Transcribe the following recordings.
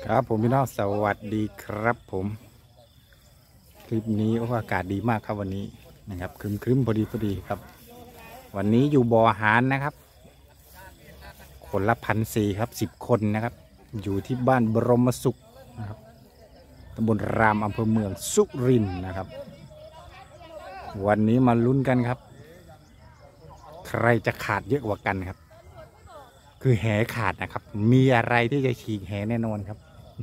ครับผมพี่น้องสวัสดีครับผมคลิปนี้อากาศดีมากครับวันนี้นะครับครึ้มพอดีครับ วันนี้อยู่บ่อหารนะครับคนละ1,400ครับ10 คนนะครับอยู่ที่บ้านบรมสุขนะครับตำบลรามอำเภอเมืองสุรินทร์นะครับวันนี้มาลุ้นกันครับใครจะขาดเยอะกว่ากันครับคือแหขาดนะครับมีอะไรที่จะฉีกแหแน่นอนครับ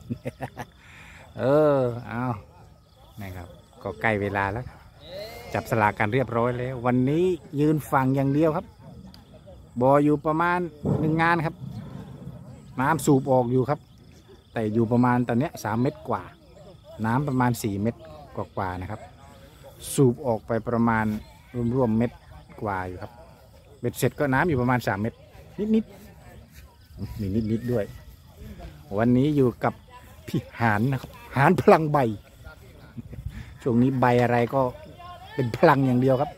เอานะครับก็ใกล้เวลาแล้วจับสลากกันเรียบร้อยแล้ววันนี้ยืนฝั่งอย่างเดียวครับบ่ออยู่ประมาณ1 งานครับน้ำสูบออกอยู่ครับแต่อยู่ประมาณตอนนี้3 เมตรกว่าน้ำประมาณ4 เมตรกว่านะครับสูบออกไปประมาณรวมเม็ดกว่าอยู่ครับเบ็ดเสร็จก็น้ำอยู่ประมาณ3 เมตรนิดมีนิดด้วยวันนี้อยู่กับพี่หานนะครับหานพลังใบช่วงนี้ใบอะไรก็เป็นพลังอย่างเดียวครับ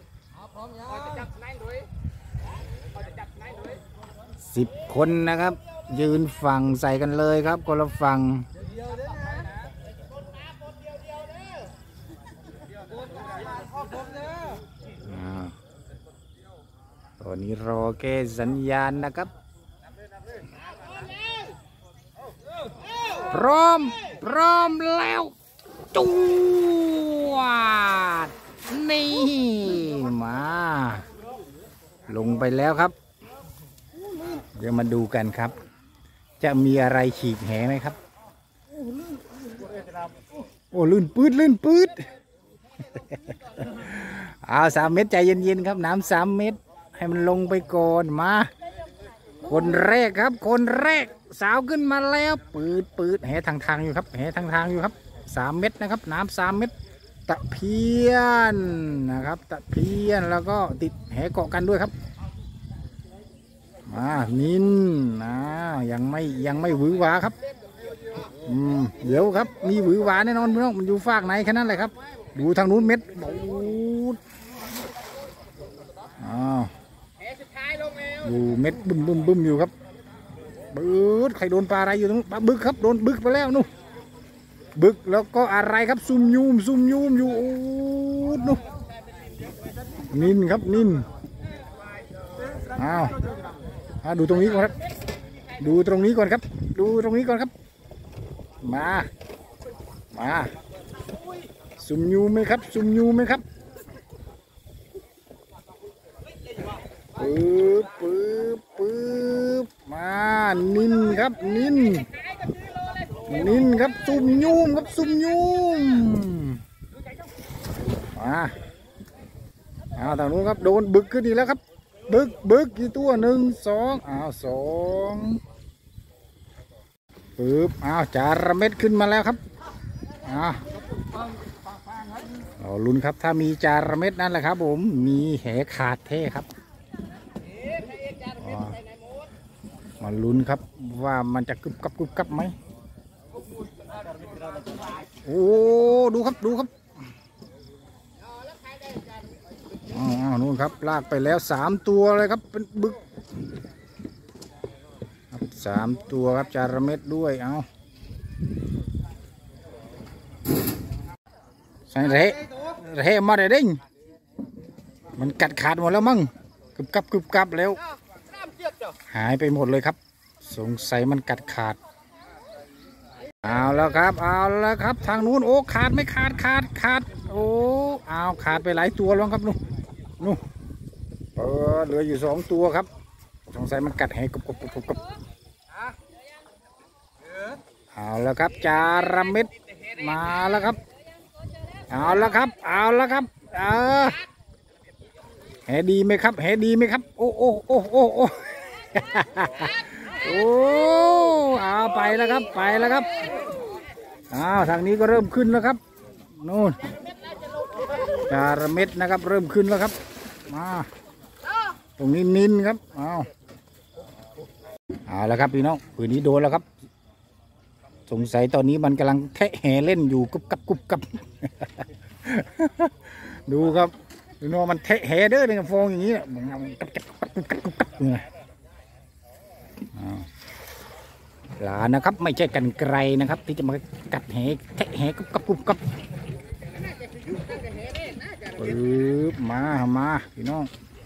10 คนนะครับยืนฝั่งใส่กันเลยครับคนละฝั่งตอนนี้รอแก้สัญญาณนะครับพร้อมแล้วจวดนี่มาลงไปแล้วครับเดี๋ยวมาดูกันครับจะมีอะไรฉีกแหไหมครับโอ้ลื่นปืดเอา3 เมตรใจเย็นๆครับน้ำ3 เมตรให้มันลงไปก่อนมาคนแรกครับคนแรกสาวขึ้นมาแล้วปืดแหทางอยู่ครับแหทางอยู่ครับ3 เมตรนะครับน้ำ3 เมตรตะเพียนนะครับตะเพียนแล้วก็ติดแหเกาะกันด้วยครับมานินยังไม่หวือหวาครับเดี๋ยวครับมีหวือหวาแน่นอนพี่น้องมันอยู่ฝากไหนแค่นั้นเลยครับดูทางนู้นเม็ดบูดอยู่เม็ดบึ้มอยู่ครับบึกใครโดนปลาอะไรอยู่ตรงบึกครับโดนบึกไปแล้วนู่นบึกแล้วก็อะไรครับซุ่มยูมอยู่นู่นนินครับนินดูตรงนี้ก่อนครับดูตรงนี้ก่อนครับมาซุ่มยูไหมครับปึ๊บมานินครับนินครับซุ่มยูมมาทางนู้นครับโดนบึกขึ้นอีกแล้วครับบึกกี่ตัว1 2 2ปึ๊บจาระเม็ดขึ้นมาแล้วครับเราลุ้นครับถ้ามีจาระเม็ดนั่นแหละครับผมมีแหขาดเท่ครับมาลุ้นครับว่ามันจะกึบกับไหมโอ้ดูครับนู่นครับลากไปแล้ว3 ตัวเลยครับเป็นบึกครับ3 ตัวครับจาระเม็ดด้วยใส่เละมาได้ดิ้งมันกัดขาดหมดแล้วมั้งกึบกับแล้วหายไปหมดเลยครับสงสัยมันกัดขาดเอาแล้วครับทางนู้นโอ้ขาดไม่ขาดโอ้ขาดไปหลายตัวแล้วครับนู่นเหลืออยู่2 ตัวครับสงสัยมันกัดแหกบเอาแล้วครับจาระเม็ดมาแล้วครับเอาแล้วครับแหดีไหมครับโอ้ไปแล้วครับทางนี้ก็เริ่มขึ้นแล้วครับนู่นจาระเม็ดนะครับเริ่มขึ้นแล้วครับมาตรงนี้นินครับเอาแล้วครับพี่น้องผืนนี้โดนแล้วครับสงสัยตอนนี้มันกำลังแทะแหเล่นอยู่กุบกับ ดูครับพี่น้องมันแทะแหเด้อเนี่ยฟองอย่างนี้ปลานะครับไม่ใช่กันไกรนะครับที่จะมากัดแหแทะแหกับปึ๊บมาพี่น้อง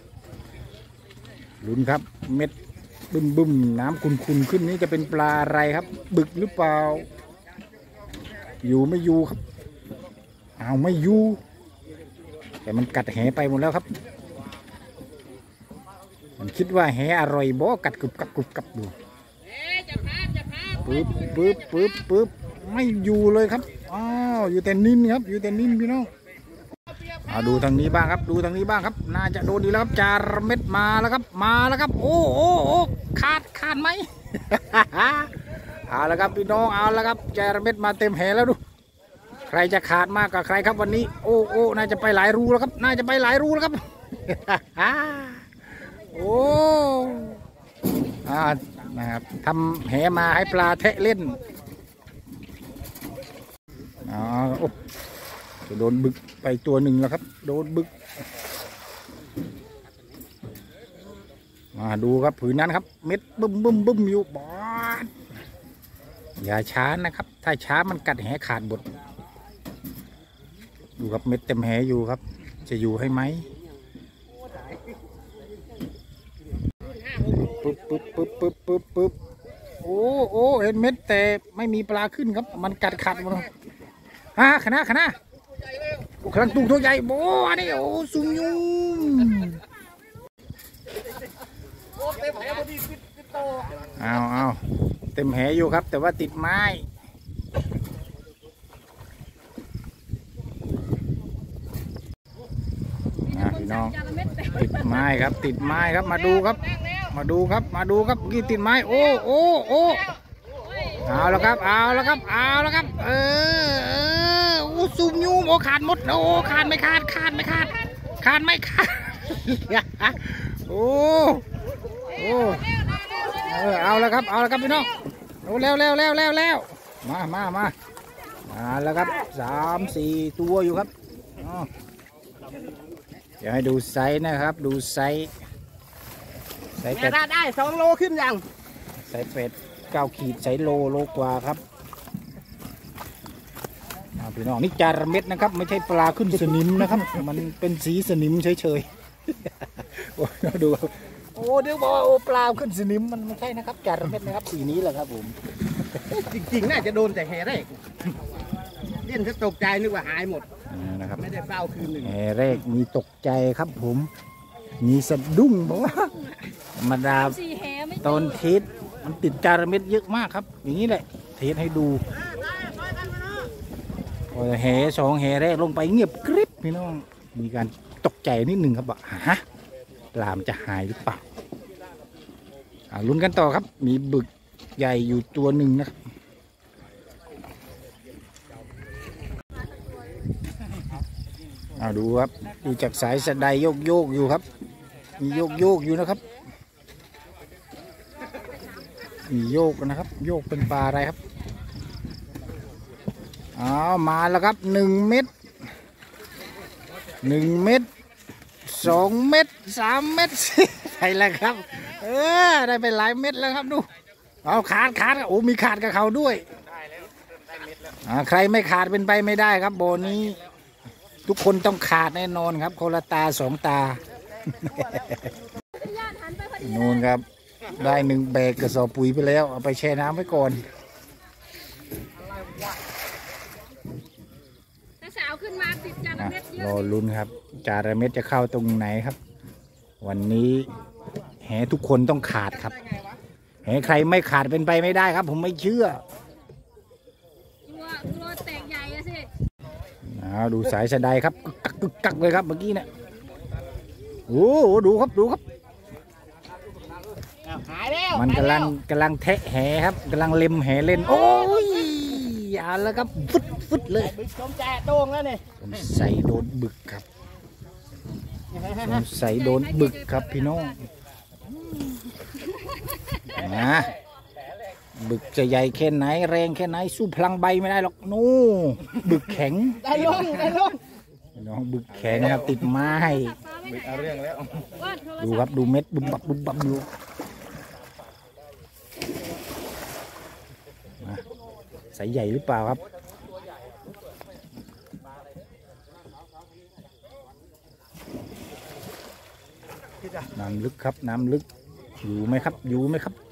ลุ้นครับเม็ดบึ้มน้ำขุ่นขึ้นนี้จะเป็นปลาอะไรครับบึกหรือเปล่าอยู่ไม่อยู่ครับเอาไม่อยู่แต่มันกัดแหไปหมดแล้วครับมันคิดว่าแหอร่อยบ่กัดกรุบกับดูปึ๊บไม่อยู่เลยครับอ้าวอยู่แต่นิ่นครับอยู่แต่นิ่นพี่น้องดูทางนี้บ้างครับดูทางนี้บ้างครับน่าจะโดนดีแล้วครับจาระเม็ดมาแล้วครับโอ้ขาดไหม เอาละครับพี่น้องเอาละครับจาระเม็ดมาเต็มแหแล้วดูใครจะขาดมากกว่าใครครับวันนี้โอ้น่าจะไปหลายรูแล้วครับน่าจะไปหลายรูแล้วครับ โอ้นะครับทำแหมาให้ปลาแทะเล่นจะโดนบึกไปตัวหนึ่งแล้วครับโดนบึกมาดูครับผืนนั้นครับเม็ดบึ้มอยู่บอดอย่าช้านะครับถ้าช้ามันกัดแหขาดบดดูครับเม็ดเต็มแหอยู่ครับจะอยู่ให้ไหมปึ๊บโอ้เห็นเม็ดแต่ไม่มีปลาขึ้นครับมันกัดขาดหมดเลยขนาดกำลังตุกตัวใหญ่โบ้นี่โอ้สุญยุงเอาเต็มแหอยู่ครับแต่ว่าติดไม้พี่น้องติดไม้ครับมาดูครับกี่ติดไม้โอ้เอาแล้วครับซูมยูมขาดหมดขาดไม่ขาดเอาแล้วครับพี่น้องแล้วมาแล้วครับ3-4ตัวอยู่ครับเดี๋ยวให้ดูไซส์นะครับดูไซส์เป็ดได้2 โลขึ้นยังไซส์เป็ด9 ขีดไซส์โลกว่าครับพี่น้องนี่จาระเม็ดนะครับไม่ใช่ปลาขึ้นสนิมนะครับมันเป็นสีสนิมเฉยๆดูเดี๋ยวบอกปลาขึ้นสนิมมันไม่ใช่นะครับจาระเม็ดนะครับสีนี้แหละครับผมจริงๆน่าจะโดนแต่แหแรกเล่นจะตกใจนึกว่าหายหมดนะครับไม่ได้เฝ้าคืนหนึ่งแหแรกมีตกใจครับผมมีสะดุ้งบอกว่าธรรมดาตอนเทสมันติดจาระเม็ดเยอะมากครับอย่างนี้แหละเทสให้ดูแห2แหแรกลงไปเงียบกริบพี่น้องมีการตกใจนิดหนึ่งครับว่าปลาจะหายหรือเปล่าลุ้นกันต่อครับมีบึกใหญ่อยู่ตัวหนึ่งนะครับดูครับดูจากสายสะไดโยกอยู่ครับมีโยกอยู่นะครับมีโยกนะครับโยกเป็นปลาอะไรครับมาแล้วครับ1 เม็ด2 เม็ด3 เม็ดใช่แล้วครับได้ไปหลายเม็ดแล้วครับดูขาดมีขาดกับเขาด้วยใครไม่ขาดเป็นไปไม่ได้ครับโบนี้ทุกคนต้องขาดแน่นอนครับคนละตา2 ตานู่นครับได้1 แบกกระสอบปุ๋ยไปแล้วเอาไปแช่น้ำไว้ก่อนสาวขึ้นมาติดจาระเม็ดเยอะรอลุ้นครับจาระเม็ดจะเข้าตรงไหนครับวันนี้แหทุกคนต้องขาดครับแหใครไม่ขาดเป็นไปไม่ได้ครับผมไม่เชื่อตัวแตกใหญ่อะสิดูสายสะไดครับกึกกักเลยครับเมื่อกี้เนี่ยดูครับหายแล้วมันกำลังแทะแหครับกำลังเล็มแหเล่นโอ้ยอย่าแล้วครับฟุดเลยผมแจกโด่งแล้วเนี่ยผมใส่โดนบึกครับใส่โดนบึกครับพี่น้องบึกจะใหญ่แค่ไหนแรงแค่ไหนสู้พลังใบไม่ได้หรอกนู่บึกแข็งได้ลงน้องบึกแข็งครับติดไม้เอาเรื่องแล้วดูครับดูเม็ดบุบบับอยู่สายใหญ่หรือเปล่าครับน้ำลึกครับน้ำลึกอยู่ไหมครับอยู่ไหมครับ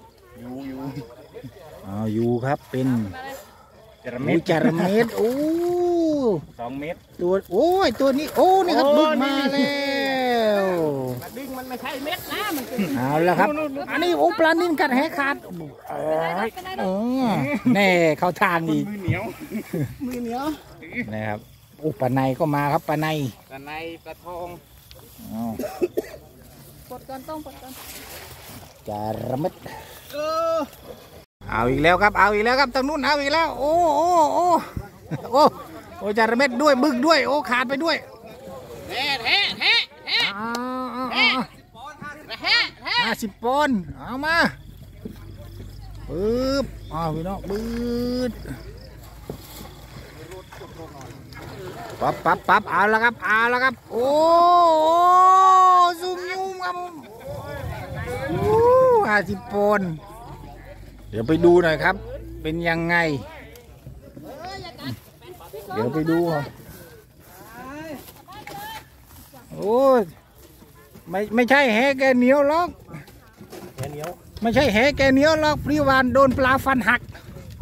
อยู่ครับเป็นจระเม็ดโอ้ 2 เมตรตัวโอ้ยตัวนี้โอ้นี่ครับบึกมาแล้วดึงมันไม่ใช่เม็ดนะมันเป็นเอาละครับอันนี้โอ้ปลานิ่มกัดแหขาดแน่เข้าทางอีกมือเหนียวนะครับโอ้ปลาในก็มาครับปลาในปลาในปลาทองปลดก่อนต้องปลดก่อนจาระเม็ดเอาอีกแล้วครับเอาอีกแล้วครับทางนู้นเอาอีกแล้วโอ้จาระเม็ดด้วยบึกด้วยโอ้ขาดไปด้วยแท้ 50 ปอนด์เอามาปึ๊บพี่น้องปึ๊ดปั๊บเอาละครับโอ้ซุ่มยุ่มครับ50 ปอนด์เดี๋ยวไปดูหน่อยครับเป็นยังไงเดี๋ยวไปดูครับโอ้ยไม่ใช่แหแกเหนียวหรอกไม่ใช่แหแกเหนียวหรอกพริวานโดนปลาฟันหัก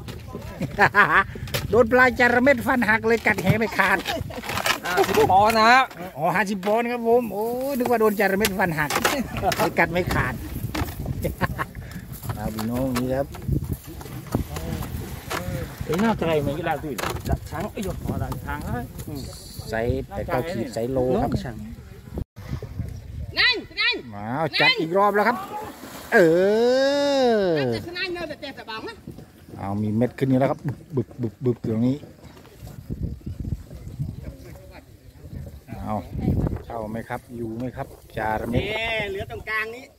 โดนปลาจาระเม็ดฟันหักเลยกัดแหไม่ขาด 50 ปอนด์นะอ๋อ50 ปอนด์ครับผมโอ้นึกว่าโดนจาระเม็ดฟันหักเลยกัดไม่ขาดพี่น้องนี่ครับน่าใจมันก็ได้ด้วยช้างหยดหัวช้างใส่8-9 ขีดใส่โลครับนั่นมาจัดอีกรอบแล้วครับเอามีเม็ดขึ้นอยู่แล้วครับบึกตรงนี้เอาเข้าไหมครับอยู่ไหมครับจาระเม็ดเหลือตรงกลางนี้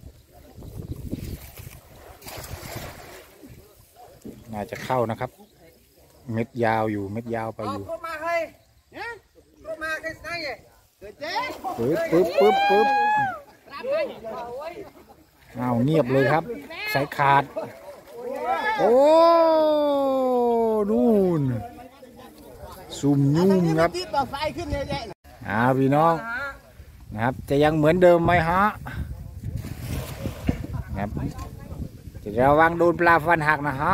น่าจะเข้านะครับเม็ดยาวอยู่เม็ดยาวไปอยู่ปึ๊บเอาเงียบเลยครับสายขาดโอ้นู่นซุ่มยุ่งครับพี่น้องนะครับจะยังเหมือนเดิมไหมฮะครับจะระวังโดนปลาฟันหักนะฮะ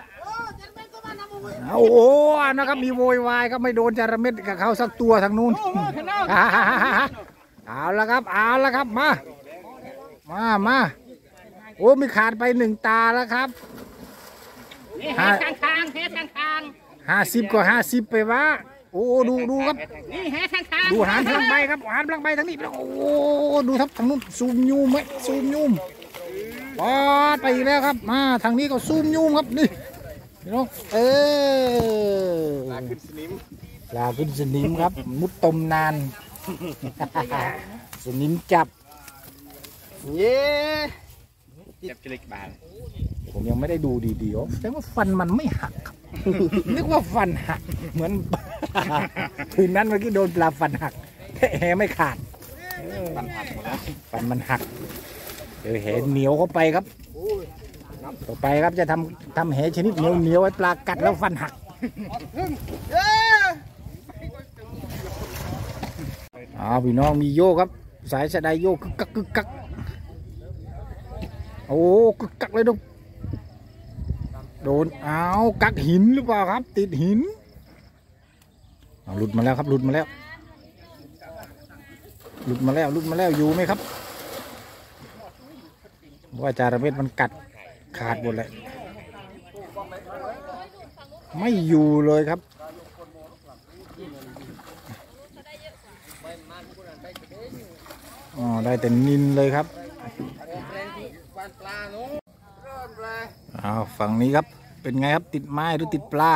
โอ้โหนะครับมีโวยวายครับไม่โดนจาระเม็ดกับเขาสักตัวทางนู้นเอาละครับมาโอ้มีขาดไป1 ตาแล้วครับ50 กว่า 50ไปวะโอ้ดูครับดูหางพลังใบครับหางพลังใบทางนี้โอ้ดูครับทางนู้นซูมยูมไหมซูมยูมปอดไปอีกแล้วครับมาทางนี้ก็ซูมยูมครับนี่พี่น้องปลาขึ้นสนิมครับมุดตมนานสนิมจับจับกิเลสบางผมยังไม่ได้ดูดีๆแต่ว่าฟันมันไม่หักครับนึกว่าฟันหักเหมือนคืนนั้นเมื่อกี้โดนปลาฟันหักแหไม่ขาดฟันหักหมดแล้วฟันมันหักเดี๋ยวแหเหนียวเข้าไปครับต่อไปครับจะทำแหชนิดเหนียวไว้ปลากัดแล้วฟันหักพี่น้องมีโยกครับสายสะไดโยกกึกกักโอ้กึกกักเลยโดนกักหินหรือเปล่าครับติดหินหลุดมาแล้วครับหลุดมาแล้วอยู่ไหมครับว่าจาระเม็ดมันกัดขาดหมดเลยไม่อยู่เลยครับได้แต่นินเลยครับฝั่งนี้ครับเป็นไงครับติดไม้หรือติดปลา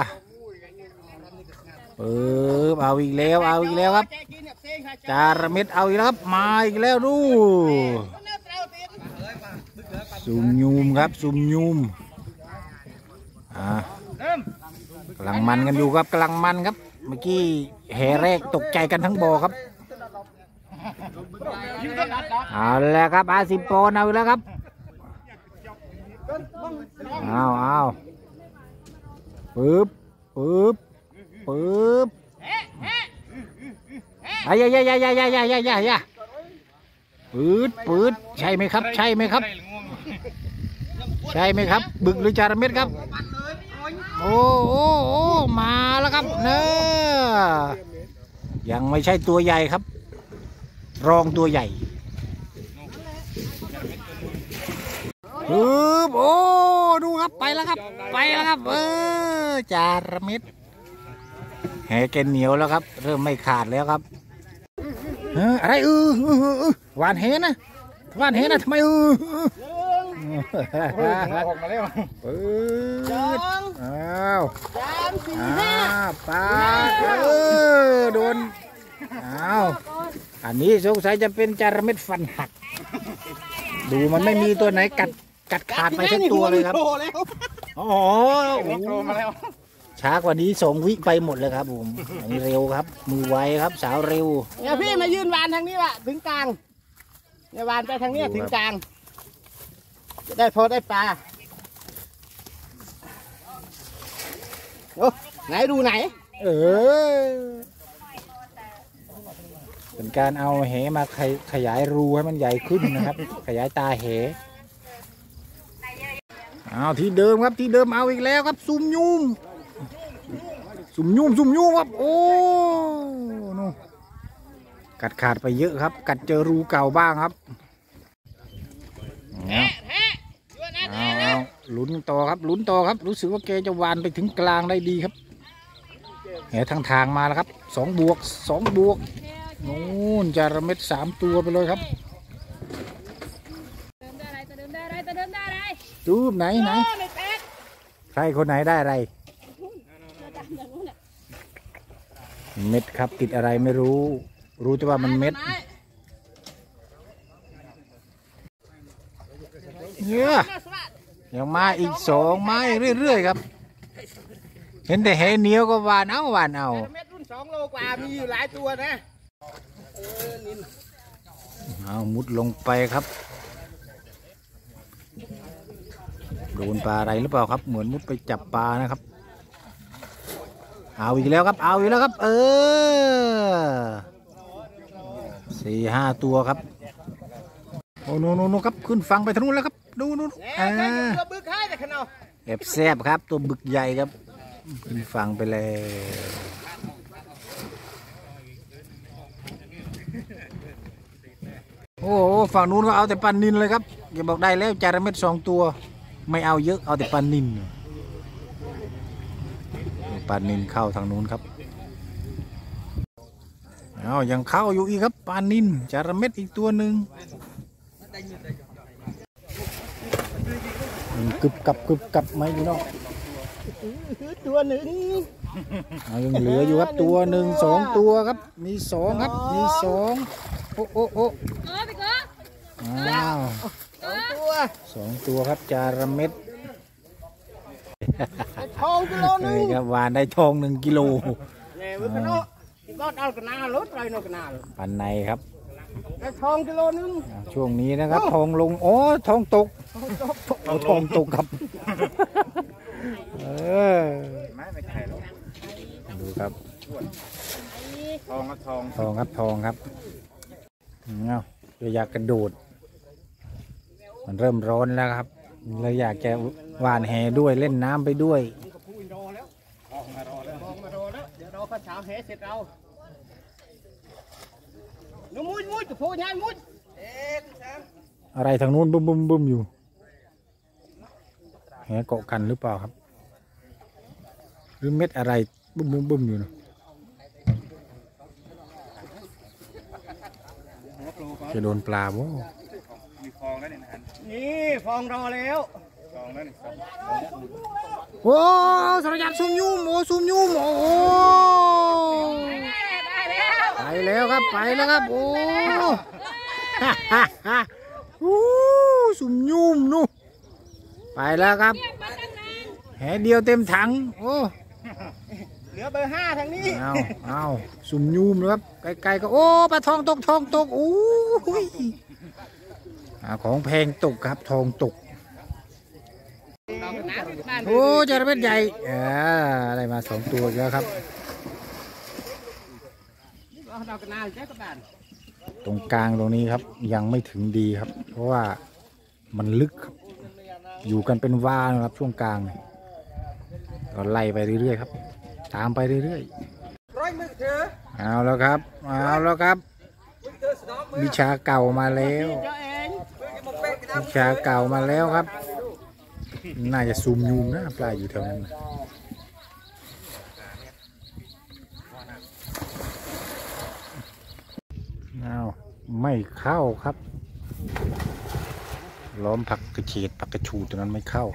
เอาอีกแล้วครับจาระเม็ดเอาอีกแล้วครับมาอีกแล้วดูซุ่มยูมครับซุ่มยูมกำลังมันกันอยู่ครับเมื่อกี้แห่แรกตกใจกันทั้งบ่อครับเอาแล้วครับ50 ปอนด์เอาแล้วครับเอาปึ๊บปึ๊บปึ๊บไอ้ยายาปืดใช่ไหมครับใช่ไหมครับใช่ไหมครับบึกหรือจาระเม็ดครับโอ้มาแล้วครับเนอะยังไม่ใช่ตัวใหญ่ครับรองตัวใหญ่ปึ๊บโอ้ดูครับไปแล้วครับไปแล้วครับจาระเม็ดแหแกเหนียวแล้วครับเริ่มไม่ขาดแล้วครับอะไรหวานแหนะหวานแหนะทำไมออกมาแล้วปืดอ้าว 3 4 5 ปลาโดนอ้าวอันนี้สงสัยจะเป็นจาระเม็ดฟันหักดูมันไม่มีตัวไหนกัดขาดไปทั้งตัวเลยครับอ๋อมาแล้วช้ากว่านี้2 วิไปหมดเลยครับผมอันนี้เร็วครับมือไวครับสาวเร็วเนี่ยพี่มายืนวานทางนี้วะถึงกลางเนี่ยวานไปทางนี้ถึงกลางจะได้พอได้ปลาโอ้ไหนดูไหนเป็นการเอาเหมาขยายรูให้มันใหญ่ขึ้นนะครับ ขยายตาเหเอาที่เดิมครับที่เดิมเอาอีกแล้วครับซุ่มยุ่มครับโอ้นู่กัดขาดไปเยอะครับกัดเจอรูเก่าบ้างครับลุ้นต่อครับลุ้นต่อครับรู้สึกว่าแกจะวานไปถึงกลางได้ดีครับแหทางมาแล้วครับ2 บวกนู่นจาระเม็ด3 ตัวไปเลยครับรูปไหนใครคนไหนได้อะไรเม็ดครับติดอะไรไม่รู้แต่ว่ามันเม็ดเนี่ยยังมาอีก2 ไม้เรื่อยๆครับเห็นแต่แหเหนียวก็หวานเอาเม็ดรุ่น2 โลกว่ามีอยู่หลายตัวนะเอามุดลงไปครับโดนปลาอะไรหรือเปล่าครับเหมือนมุดไปจับปลานะครับเอาอีกแล้วครับ4-5 ตัวครับโอ้โน่ครับขึ้นฝั่งไปทางนู้นแล้วครับดูตัวบึกให้แต่ขนาดแซ่บครับตัวบึกใหญ่ครับขึ้นฝั่งไปเลยโอ้ฝั่งนู้นก็เอาแต่ปลานิลเลยครับอย่าบอกได้แล้วจาระเม็ด2 ตัวไม่เอาเยอะเอาแต่ปลานิลเข้าทางนู้นครับยังเข้าอยู่อีกครับปลานิลจาระเม็ดอีกตัวหนึ่งกึบกับไหมพี่น้องตัวหนึ่งยังเหลืออยู่ครับตัว 1 2 ตัวครับมี2ครับมี2โอ้2 ตัวครับจาระเม็ดทองกิโลนึงครับวานได้ทอง1 กิโลก็เอากระนาลดไรโนกระนาปันในครับได้ทองกิโลนึงช่วงนี้นะครับทองลงทองตกทองตกครับดูครับทองครับเราอยากกระโดดมันเริ่มร้อนแล้วครับเราอยากจะว่านแหด้วยเล่นน้ำไปด้วยเดี๋ยวรอข้าวเช้าแหเสร็จเรามุ้ยกับพูนายมุ้ยอะไรทางนู้นบึ้มอยู่แหเกาะกันหรือเปล่าครับหรือเม็ดอะไรบึ้มอยู่นะจะโดนปลาบ่มีฟองแล้วนี่ฟองรอแล้วฟองแล้วโอ้สารยัดซุ่มยุ่มไปแล้วครับโอ้ซุ่มยุ่มนู่ไปแล้วครับแหเดียวเต็มถังโอ้เหลือเบอร์ 5ทางนี้เอาซุ่มยุ่มนะครับไกลๆก็โอ้ปลาทองตกโอ้ยของแพงตกครับทองตกโอ้จระเข้ใหญ่อะไรมา2 ตัวแล้วครับตรงกลางตรงนี้ครับยังไม่ถึงดีครับเพราะว่ามันลึกครับอยู่กันเป็นวานะครับช่วงกลางก็ไล่ไปเรื่อยๆครับตามไปเรื่อยๆเอาแล้วครับวิชาเก่ามาแล้ววิชาเก่ามาแล้วครับน่าจะซูมยูมนะปลาอยู่แถวนั้นเอาไม่เข้าครับล้อมผักกระเฉดผักกระชูตัวนั้นไม่เข้า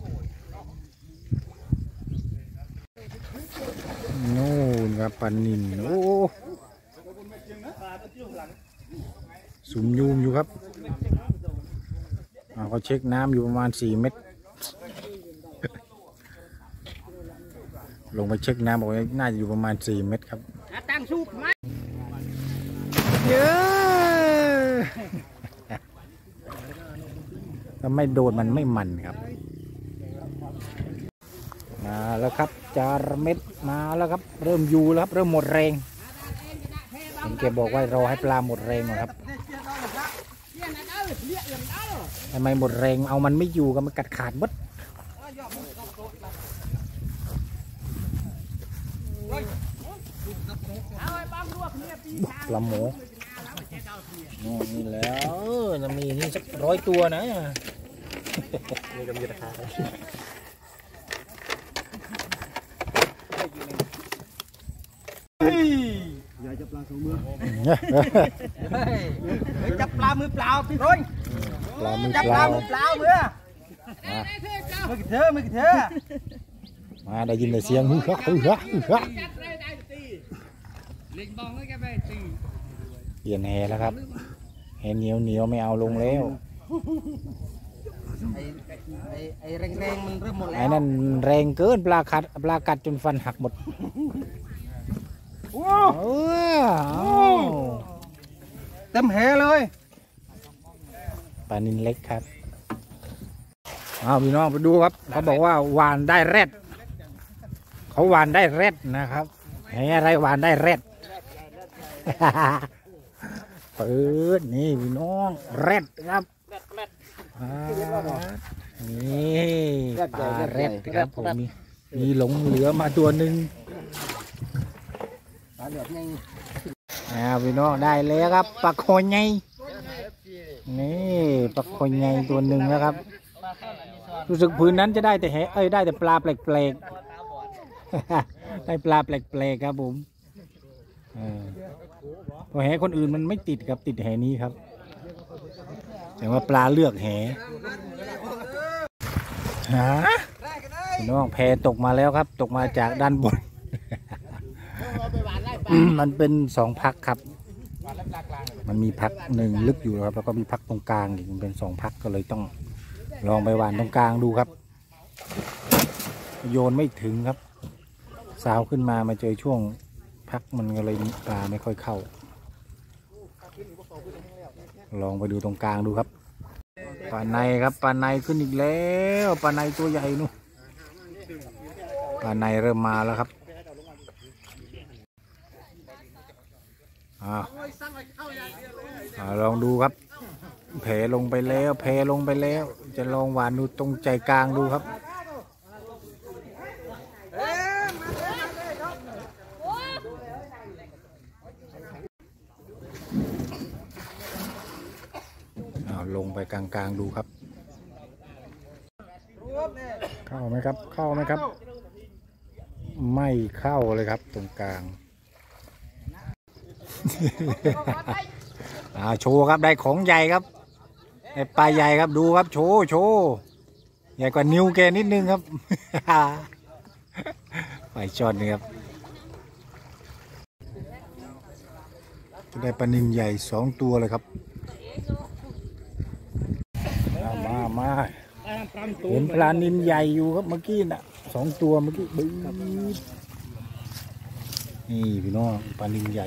โน่นครับปลานิลโอ้ซูมยูมอยู่ครับเขาเช็คน้ำอยู่ประมาณ4 เมตรลงไปเช็คน้ำบอกว่าน่าจะอยู่ประมาณ4 เมตรครับตั้งชูบไหมเยอะถ้าไม่โดนมันไม่มันครับมาแล้วครับจาระเม็ดมาแล้วครับเริ่มยูแล้วครับเริ่มหมดแรงผมแกบอกว่ารอให้ปลาหมดแรงก่อนครับทำไมหมดแรงเอามันไม่อยู่ก็มันกัดขาดหมดปลาหมูนี่แล้วจะมีนี่สัก100 ตัวนะนี่ก็มีราคาอย่าจับปลา2 มือจับปลามือเปล่าพี่รุ่นจับปลามือเปล่ามือเถอะมาได้ยินเสียงเปลี่ยนแหแล้วครับแหเหนียวไม่เอาลงแล้วไอ้แรงมันเริ่มหมดแล้วไอ้นั่นแรงเกินปลากัดจนฟันหักหมดเต็มแหเลยปลานิลเล็กครับพี่น้องไปดูครับเขาบอกว่าหวานได้แรดเขาหวานได้แรดนะครับแหอะไรหวานได้แรดเปิดนี่พี่น้องแรดครับนี่ปลาแรดครับผมมีหลงเหลือมาตัวหนึ่งพี่น้องได้แล้วครับปลาโคยไงนี่ปลาโคยไงตัวหนึ่งแล้วครับรู้สึกพื้นนั้นจะได้แต่ได้แต่ปลาแปลกๆได้ปลาแปลกๆครับผมพอแหคนอื่นมันไม่ติดครับติดแหนี้ครับแต่ว่าปลาเลือกแหพี่น้องแพตกมาแล้วครับตกมาจากด้านบนมันเป็น2 พักครับมันมีพักหนึ่งลึกอยู่ครับแล้วก็มีพักตรงกลางอีกเป็น2 พักก็เลยต้องลองไปหวานตรงกลางดูครับโยนไม่ถึงครับสาวขึ้นมาเจอช่วงพักมันก็เลยปลาไม่ค่อยเข้าลองไปดูตรงกลางดูครับปลาในครับปลาในขึ้นอีกแล้วปลาในตัวใหญ่นู่นปลาในเริ่มมาแล้วครับลองดูครับแผลลงไปแล้วจะลองหวานดูตรงใจกลางดูครับลงไปกลางๆดูครับเข้าไหมครับไม่เข้าเลยครับตรงกลางโชว์ครับได้ของใหญ่ครับได้ปลาใหญ่ครับดูครับโชว์ใหญ่กว่านิ้วแกนิดนึงครับปลาช่อนนี่ครับได้ปลานิลใหญ่2 ตัวเลยครับมาเห็นปลานิลใหญ่อยู่ครับเมื่อกี้น่ะ2 ตัวเมื่อกี้บึ้งนี่พี่น้องปลานิลใหญ่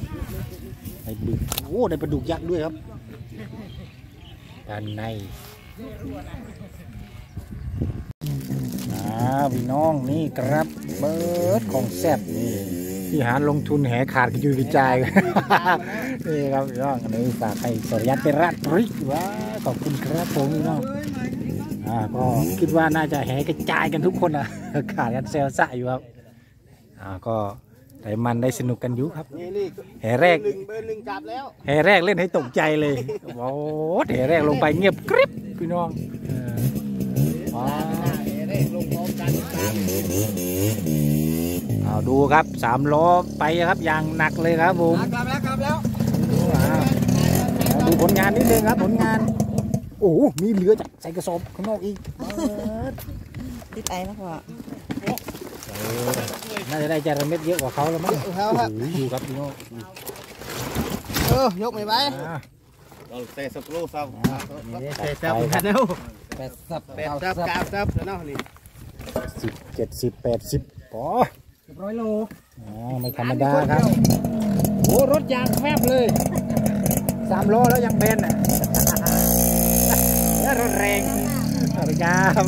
ได้บึกได้ปลาดุกยักษ์ด้วยครับด้านในพี่น้องนี่ครับเบิร์ดของแซ่บนี่ที่หาลงทุนแหขาดกระจุยกระจาย นี่ครับพี่น้องอันนี้ฝากให้สรยัตเป็นรัตริว้าขอบคุณครับผมพี่น้องก็คิดว่าน่าจะแหกระจายกันทุกคนอ่ะขาดกันเซลซ่าอยู่ครับก็ได้มันได้สนุกกันอยู่ครับแห่แรกเบอร์หนึ่งจับแล้วแห่แรกเล่นให้ตกใจเลยโอ้แห่แรกลงไปเงียบกริบพี่น้องลงพร้อมกันดูครับ3 ล้อไปครับอย่างหนักเลยครับผมกลับแล้วดูผลงานนิดนึงครับผลงานโอ้มีเหลือจากใส่กระสอบข้างนอกอีกติดไอแล้วพ่อน่าจะได้จาระเม็ดเยอะกว่าเขาแล้วมั้งดูครับพี่น้องยกไม่ไปเราเตะสกรูซับเตะซับกันแล้วซับแล้วเนาะนี่ 10 70 80พอ 100 โลไม่ธรรมดาครับโอ้รถยางแฟบเลย3 โลแล้วยังเบนรถแรงรถยาครับ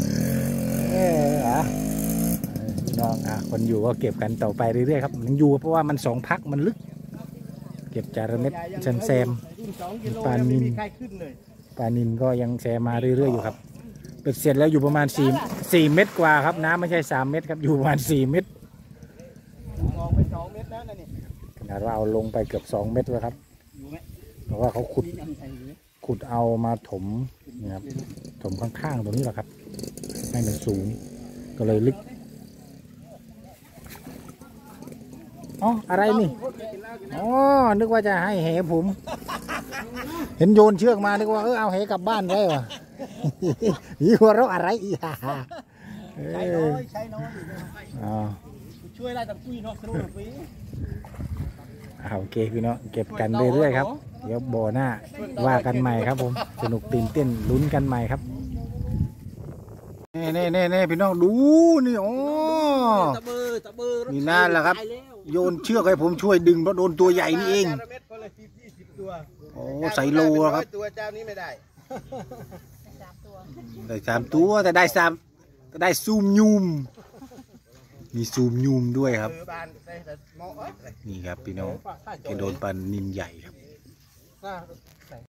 น้องคนอยู่ก็เก็บกันต่อไปเรื่อยๆครับมันอยู่เพราะว่ามัน2 พักมันลึกเก็บจาระเม็ดแซมปลานินก็ยังแซมมาเรื่อยๆอยู่ครับเป็ดเสร็จแล้วอยู่ประมาณ4 เม็ดกว่าครับน้ำไม่ใช่3 เม็ดครับอยู่ประมาณ4 เม็ดมองไป2 เม็ดแล้วนะนี่ขนาดว่าเอาลงไปเกือบ2 เม็ดแล้วครับเพราะว่าเขาขุดเอามาถมนะครับถมข้างๆตรงนี้แหละครับให้มันสูงก็เลยลึกอะไรนี่นึกว่าจะให้เหผมเห็นโยนเชือกมานึกว่าเอาเหกลับบ้านได้วะยี่หัวเราะอะไรอีห่าใช้น้อยช่วยไล่ตะปุยเนาะสนุกปีโอเคพี่เนาะเก็บกันเรื่อยๆครับเดี๋ยวบ่อหน้าว่ากันใหม่ครับผมสนุกตื่นเต้นลุ้นกันใหม่ครับนี่พี่น้องดูนี่นี่นั่นแหละครับโยนเชือกให้ผมช่วยดึงเพราะโดนตัวใหญ่นี่เองใส่โลครับตัวเจ้านี้ไม่ได้ 3 ตัวแต่ได้ซูมยูมมีซูมยูมด้วยครับนี่ครับพี่น้องแกโดนปลานิลใหญ่ครับ